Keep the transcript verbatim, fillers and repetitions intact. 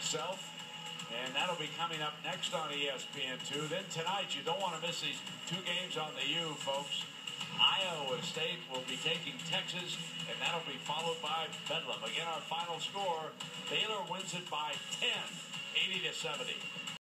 itself. And that'll be coming up next on E S P N two. Then tonight, you don't want to miss these two games on the U, folks. Iowa State will be taking Texas, and that'll be followed by Bedlam. Again, our final score, Baylor wins it by ten, eighty to seventy.